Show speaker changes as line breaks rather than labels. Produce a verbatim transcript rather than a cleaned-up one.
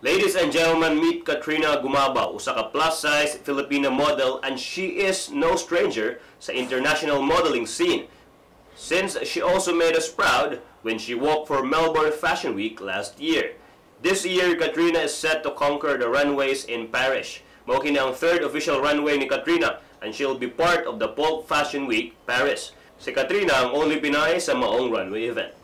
Ladies and gentlemen, meet Katrina Gumabaw, usa ka plus-size Filipina model, and she is no stranger sa international modeling scene, since she also made us proud when she walked for Melbourne Fashion Week last year. This year, Katrina is set to conquer the runways in Paris. Mao kini ang third official runway ni Katrina, and she'll be part of the Pulp Fashion Week Paris. Si Katrina ang only Pinay sa maong runway event.